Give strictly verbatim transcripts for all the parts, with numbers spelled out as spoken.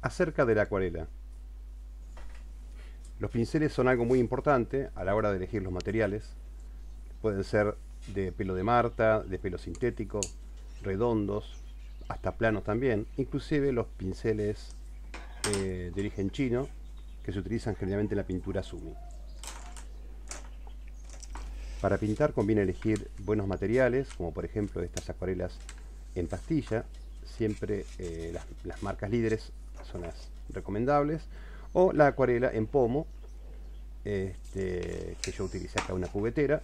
Acerca de la acuarela. Los pinceles son algo muy importante a la hora de elegir los materiales. Pueden ser de pelo de Marta, de pelo sintético, redondos, hasta planos también. Inclusive los pinceles eh, de origen chino, que se utilizan generalmente en la pintura sumi. Para pintar conviene elegir buenos materiales, como por ejemplo estas acuarelas en pastilla. Siempre eh, las, las marcas líderes son las recomendables, o la acuarela en pomo, este, que yo utilicé acá una cubetera.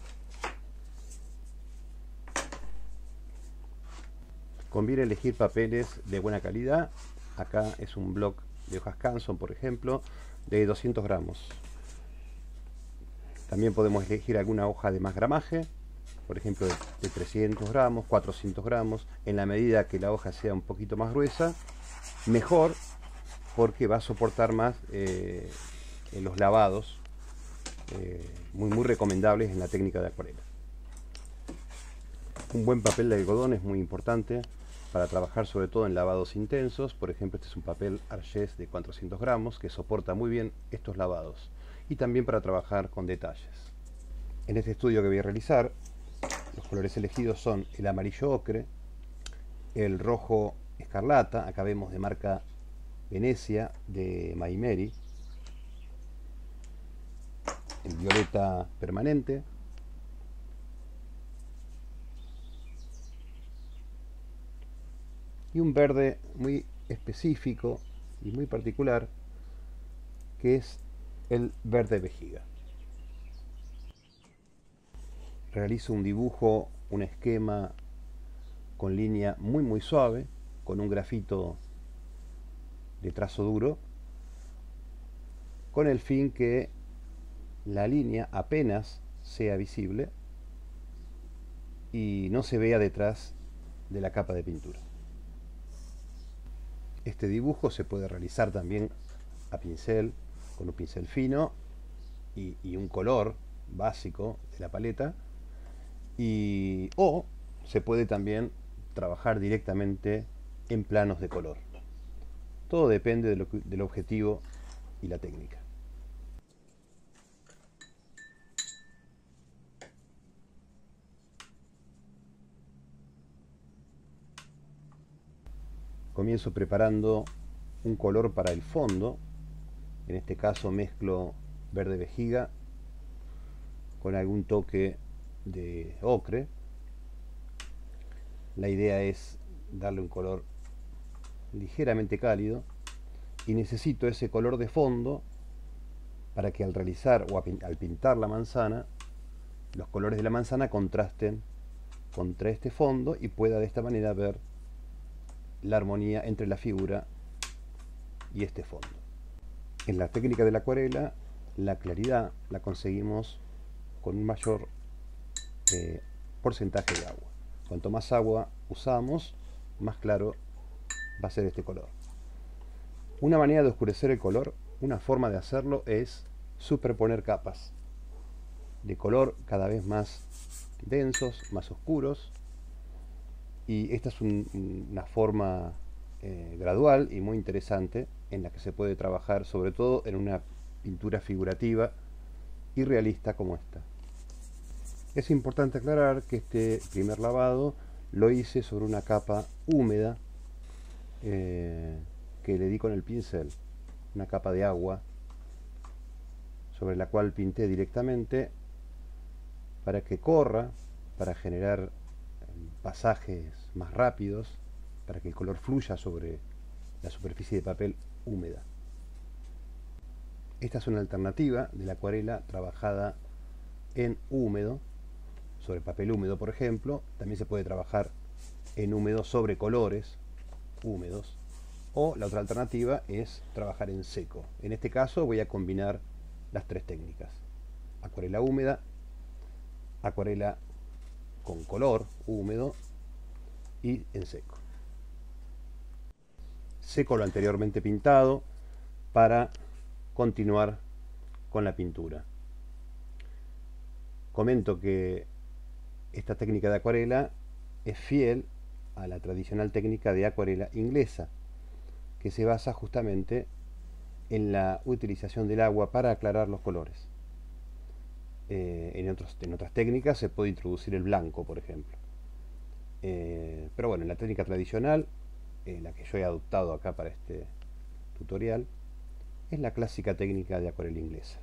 Conviene elegir papeles de buena calidad. Acá es un bloc de hojas Canson, por ejemplo, de doscientos gramos. También podemos elegir alguna hoja de más gramaje, por ejemplo de, de trescientos gramos, cuatrocientos gramos. En la medida que la hoja sea un poquito más gruesa, mejor, porque va a soportar más eh, en los lavados, eh, muy, muy recomendables en la técnica de acuarela. Un buen papel de algodón es muy importante para trabajar sobre todo en lavados intensos. Por ejemplo, este es un papel Argés de cuatrocientos gramos que soporta muy bien estos lavados, y también para trabajar con detalles. En este estudio que voy a realizar, los colores elegidos son el amarillo ocre, el rojo escarlata, acá vemos de marca Venecia de Maimeri, el violeta permanente, y un verde muy específico y muy particular, que es el verde vejiga. Realizo un dibujo, un esquema con línea muy muy suave, con un grafito de trazo duro, con el fin que la línea apenas sea visible y no se vea detrás de la capa de pintura. Este dibujo se puede realizar también a pincel, con un pincel fino y, y un color básico de la paleta, y, o se puede también trabajar directamente en planos de color. Todo depende de lo que, del objetivo y la técnica. Comienzo preparando un color para el fondo. En este caso mezclo verde vejiga con algún toque de ocre. La idea es darle un color ligeramente cálido, y necesito ese color de fondo para que al realizar o al pintar la manzana, los colores de la manzana contrasten contra este fondo y pueda de esta manera ver la armonía entre la figura y este fondo. En la técnica de la acuarela, la claridad la conseguimos con un mayor eh, porcentaje de agua. Cuanto más agua usamos, más claro va a ser este color. Una manera de oscurecer el color, una forma de hacerlo, es superponer capas de color cada vez más densos, más oscuros, y esta es un, una forma eh, gradual y muy interesante en la que se puede trabajar sobre todo en una pintura figurativa y realista como esta. Es importante aclarar que este primer lavado lo hice sobre una capa húmeda eh, que le di con el pincel, una capa de agua sobre la cual pinté directamente para que corra, para generar pasajes más rápidos, para que el color fluya sobre la superficie de papel húmeda. Esta es una alternativa de la acuarela trabajada en húmedo, sobre papel húmedo por ejemplo. También se puede trabajar en húmedo sobre colores húmedos, o la otra alternativa es trabajar en seco. En este caso voy a combinar las tres técnicas: acuarela húmeda, acuarela con color húmedo y en seco. Seco lo anteriormente pintado para continuar con la pintura. Comento que esta técnica de acuarela es fiel a la tradicional técnica de acuarela inglesa, que que se basa justamente en la utilización del agua para aclarar los colores. Eh, en, otros, en otras técnicas se puede introducir el blanco, por ejemplo. Eh, pero bueno, en la técnica tradicional, eh, la que yo he adoptado acá para este tutorial, es la clásica técnica de acuarela inglesa.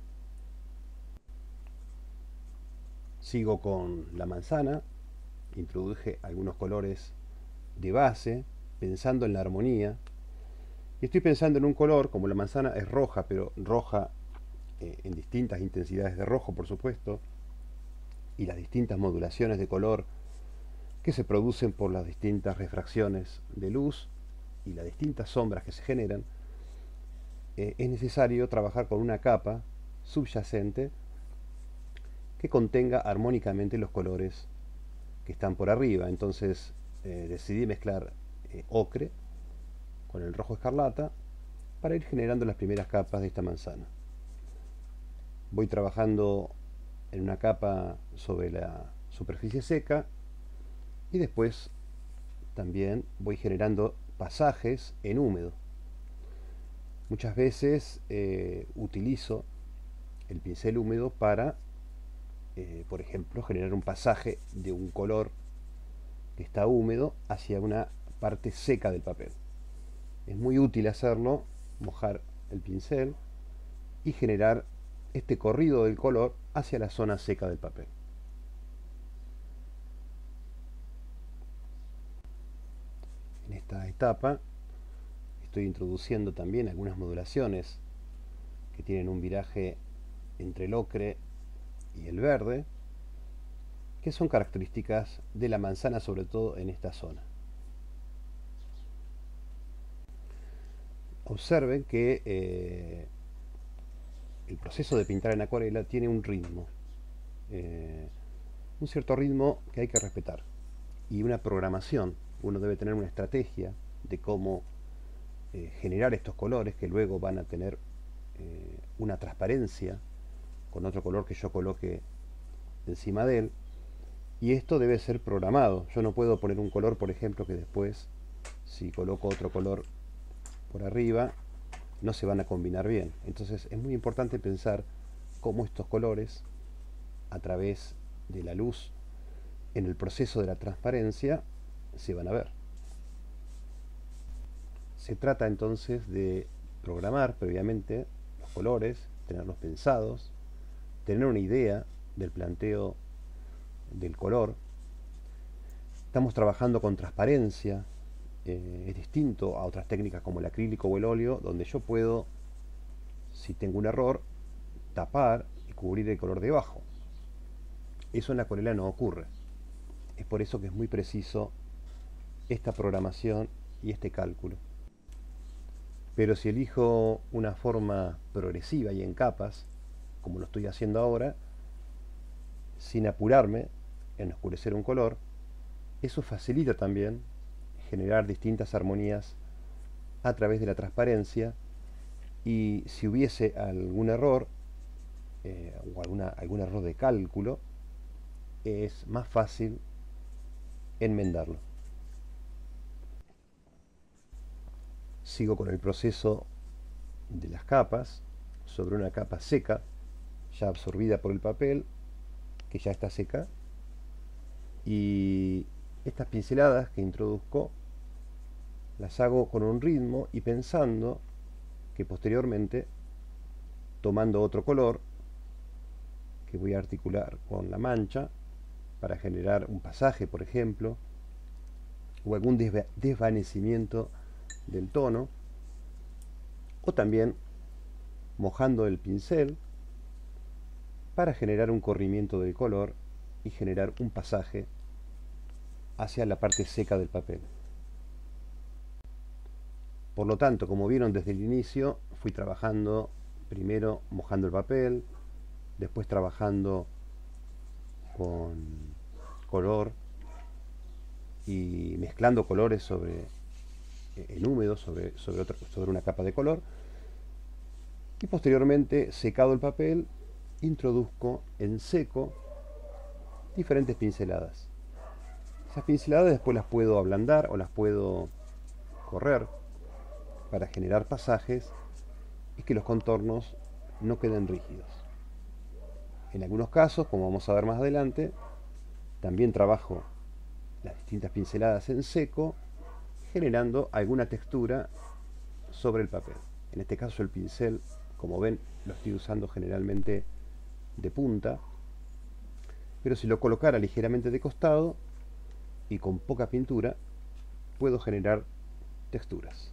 Sigo con la manzana, introduje algunos colores de base, pensando en la armonía. Y estoy pensando en un color, como la manzana es roja, pero roja eh, en distintas intensidades de rojo, por supuesto, y las distintas modulaciones de color que se producen por las distintas refracciones de luz y las distintas sombras que se generan, eh, es necesario trabajar con una capa subyacente que contenga armónicamente los colores que están por arriba. Entonces eh, decidí mezclar eh, ocre con el rojo escarlata para ir generando las primeras capas de esta manzana. Voy trabajando en una capa sobre la superficie seca y después también voy generando pasajes en húmedo. Muchas veces eh, utilizo el pincel húmedo para, eh, por ejemplo, generar un pasaje de un color que está húmedo hacia una parte seca del papel. Es muy útil hacerlo, mojar el pincel y generar este corrido del color hacia la zona seca del papel. En esta etapa estoy introduciendo también algunas modulaciones que tienen un viraje entre el ocre y el verde, que son características de la manzana, sobre todo en esta zona. Observen que eh, el proceso de pintar en acuarela tiene un ritmo, eh, un cierto ritmo que hay que respetar, y una programación. Uno debe tener una estrategia de cómo eh, generar estos colores que luego van a tener eh, una transparencia con otro color que yo coloque encima de él, y esto debe ser programado. Yo no puedo poner un color, por ejemplo, que después, si coloco otro color por arriba, no se van a combinar bien. Entonces es muy importante pensar cómo estos colores, a través de la luz, en el proceso de la transparencia, se van a ver. Se trata entonces de programar previamente los colores, tenerlos pensados, tener una idea del planteo del color. Estamos trabajando con transparencia. Eh, es distinto a otras técnicas como el acrílico o el óleo, donde yo puedo, si tengo un error, tapar y cubrir el color debajo. Eso en la acuarela no ocurre. Es por eso que es muy preciso esta programación y este cálculo. Pero si elijo una forma progresiva y en capas, como lo estoy haciendo ahora, sin apurarme en oscurecer un color, eso facilita también generar distintas armonías a través de la transparencia, y si hubiese algún error eh, o alguna, algún error de cálculo, es más fácil enmendarlo. Sigo con el proceso de las capas sobre una capa seca, ya absorbida por el papel, que ya está seca, y estas pinceladas que introduzco las hago con un ritmo y pensando que posteriormente, tomando otro color que voy a articular con la mancha para generar un pasaje, por ejemplo, o algún desva desvanecimiento del tono, o también mojando el pincel para generar un corrimiento del color y generar un pasaje hacia la parte seca del papel. Por lo tanto, como vieron desde el inicio, fui trabajando primero mojando el papel, después trabajando con color y mezclando colores sobre, en húmedo sobre, sobre, otra, sobre una capa de color, y posteriormente, secado el papel, introduzco en seco diferentes pinceladas. Esas pinceladas después las puedo ablandar o las puedo correr para generar pasajes y que los contornos no queden rígidos. En algunos casos, como vamos a ver más adelante, también trabajo las distintas pinceladas en seco, generando alguna textura sobre el papel. En este caso el pincel, como ven, lo estoy usando generalmente de punta, pero si lo colocara ligeramente de costado y con poca pintura, puedo generar texturas.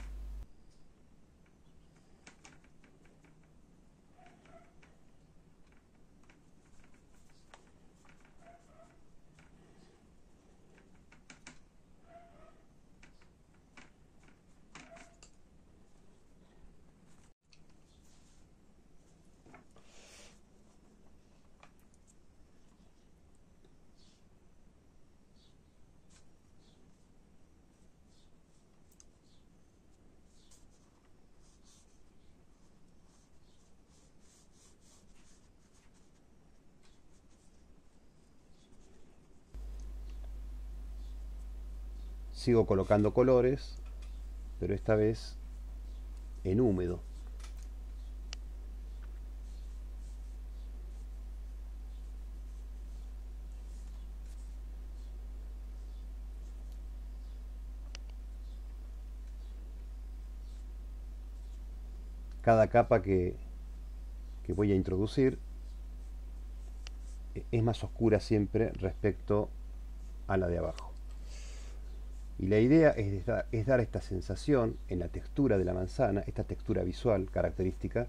Sigo colocando colores, pero esta vez en húmedo. Cada capa que, que voy a introducir es más oscura siempre respecto a la de abajo. Y la idea es, da, es dar esta sensación en la textura de la manzana, esta textura visual característica,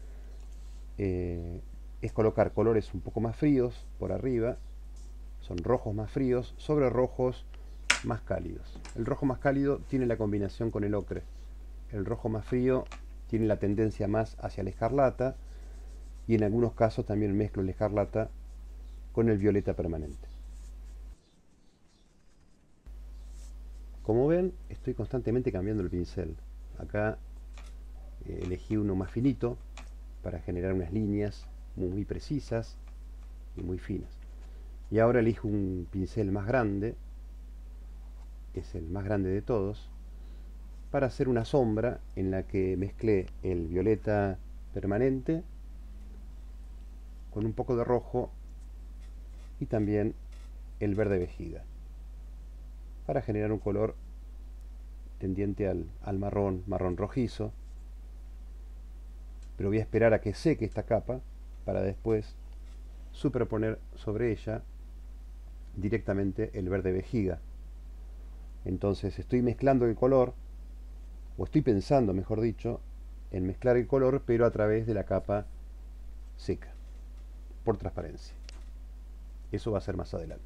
eh, es colocar colores un poco más fríos por arriba, son rojos más fríos, sobre rojos más cálidos. El rojo más cálido tiene la combinación con el ocre, el rojo más frío tiene la tendencia más hacia la escarlata, y en algunos casos también mezclo la escarlata con el violeta permanente. Como ven, estoy constantemente cambiando el pincel. Acá eh, elegí uno más finito para generar unas líneas muy precisas y muy finas. Y ahora elijo un pincel más grande, es el más grande de todos, para hacer una sombra en la que mezclé el violeta permanente con un poco de rojo y también el verde vejiga, para generar un color tendiente al, al marrón, marrón rojizo. Pero voy a esperar a que seque esta capa para después superponer sobre ella directamente el verde vejiga. Entonces estoy mezclando el color, o estoy pensando, mejor dicho, en mezclar el color, pero a través de la capa seca, por transparencia. Eso va a ser más adelante.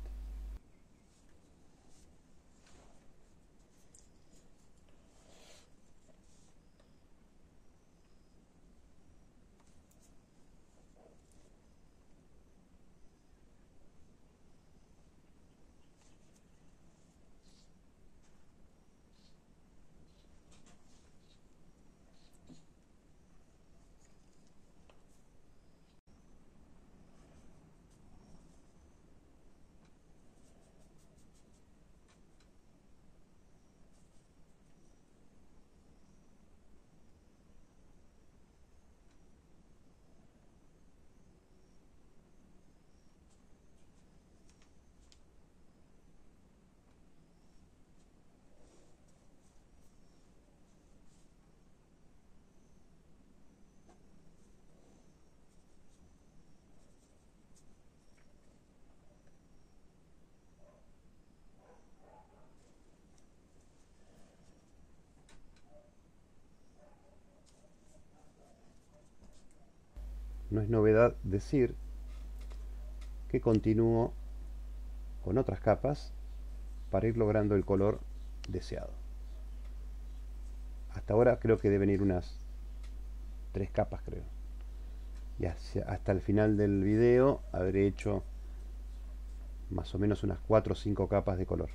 No es novedad decir que continúo con otras capas para ir logrando el color deseado. Hasta ahora creo que deben ir unas tres capas, creo. Y hacia, hasta el final del video habré hecho más o menos unas cuatro o cinco capas de color.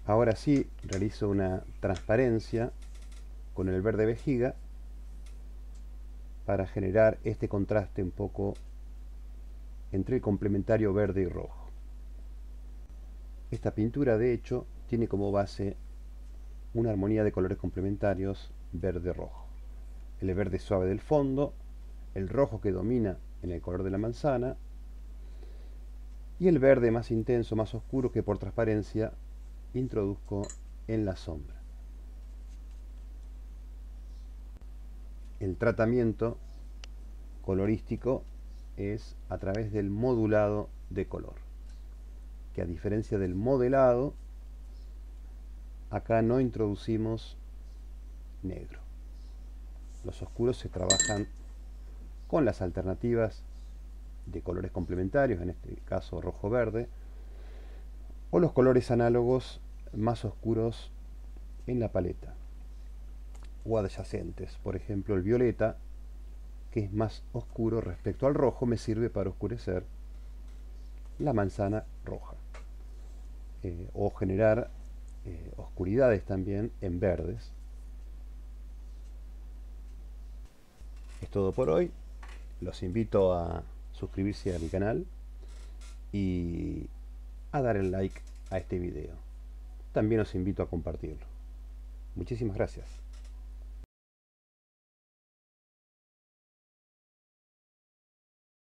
Ahora sí realizo una transparencia con el verde vejiga para generar este contraste un poco entre el complementario verde y rojo. Esta pintura de hecho tiene como base una armonía de colores complementarios verde-rojo. El verde suave del fondo, el rojo que domina en el color de la manzana y el verde más intenso, más oscuro que por transparencia introduzco en la sombra. El tratamiento colorístico es a través del modulado de color, que a diferencia del modelado, acá no introducimos negro. Los oscuros se trabajan con las alternativas de colores complementarios, en este caso rojo-verde, o los colores análogos más oscuros en la paleta, o adyacentes. Por ejemplo, el violeta, que es más oscuro respecto al rojo, me sirve para oscurecer la manzana roja, eh, o generar eh, oscuridades también en verdes. Es todo por hoy. Los invito a suscribirse a mi canal y a dar el like a este video. También os invito a compartirlo. Muchísimas gracias.